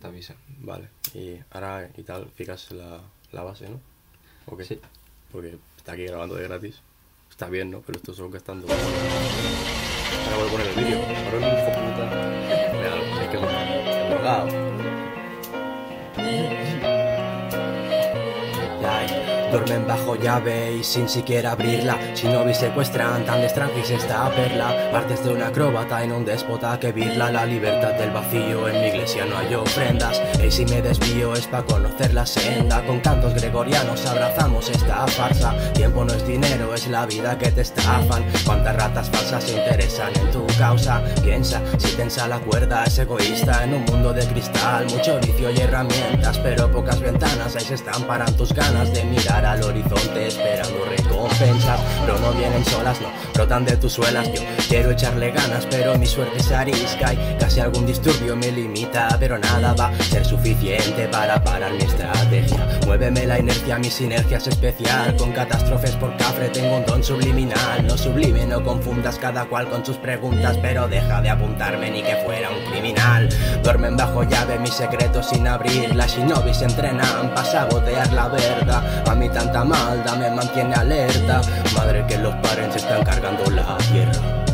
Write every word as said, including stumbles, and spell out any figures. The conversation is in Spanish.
te avisa. Vale, y ahora y tal, fijas la, la base, ¿no? ¿O qué? Sí. Porque está aquí grabando de gratis. Está bien, ¿no? Pero esto solo gastando. Ahora voy a poner el vídeo. Ahora un hijo puta. Real, es que es drogado. Duermen bajo llave y sin siquiera abrirla. Si no vi secuestran, tan extranjis esta perla. Partes de un acróbata en un déspota que virla. La libertad del vacío, en mi iglesia no hay ofrendas. Y si me desvío es pa' conocer la senda. Con cantos gregorianos abrazamos esta farsa. Tiempo no es dinero, es la vida que te estafan. Cuántas ratas falsas se interesan en tu causa. Piensa, si tensa la cuerda es egoísta. En un mundo de cristal, mucho vicio y herramientas, pero pocas ventanas. Ahí se estamparán tus ganas de mirar al horizonte esperando recompensas. Pero no vienen solas, no, brotan de tus suelas. Yo quiero echarle ganas, pero mi suerte es arisca y casi algún disturbio me limita, pero nada va a ser suficiente para parar mi estrategia. Muéveme la inercia, mi sinergia es especial. Con catástrofes por cafre tengo un don subliminal. No sublime, no confundas cada cual con sus preguntas, pero deja de apuntarme ni que fuera un criminal. Duermen bajo llave mis secretos sin abrir. Las shinobis entrenan para sabotear la verdad. A mí tanta maldad me mantiene alerta. Madre que los padres se están cargando la tierra.